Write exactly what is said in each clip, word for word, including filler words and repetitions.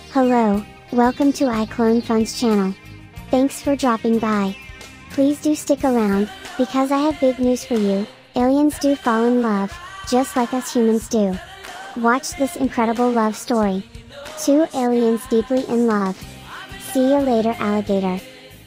Hello, welcome to iClone Fun's channel. Thanks for dropping by. Please do stick around, because I have big news for you. Aliens do fall in love, just like us humans do. Watch this incredible love story. Two aliens deeply in love. See you later, alligator.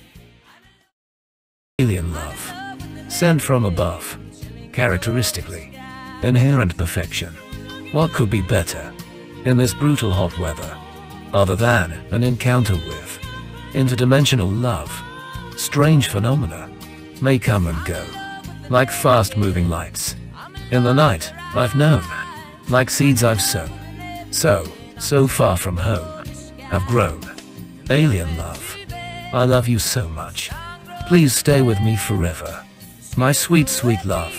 Alien love. Sent from above. Characteristically. Inherent perfection. What could be better? In this brutal hot weather. Other than an encounter with interdimensional love. Strange phenomena. May come and go. Like fast-moving lights. In the night, I've known. Like seeds I've sown. So, so far from home. Have grown. Alien love. I love you so much. Please stay with me forever. My sweet, sweet love.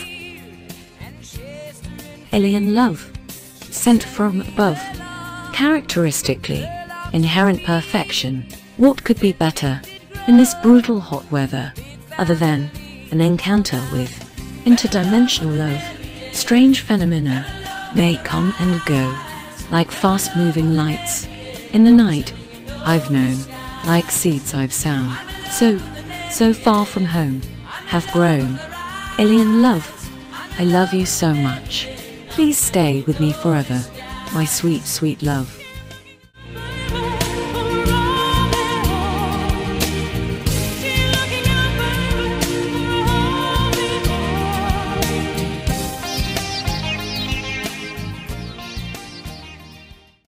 Alien love. Sent from above. Characteristically. Inherent perfection. What could be better? In this brutal hot weather. Other than an encounter with interdimensional love. Strange phenomena. May come and go. Like fast-moving lights. In the night. I've known. Like seeds I've sown. So, so far from home. Have grown. Alien love. I love you so much. Please stay with me forever. My sweet, sweet love.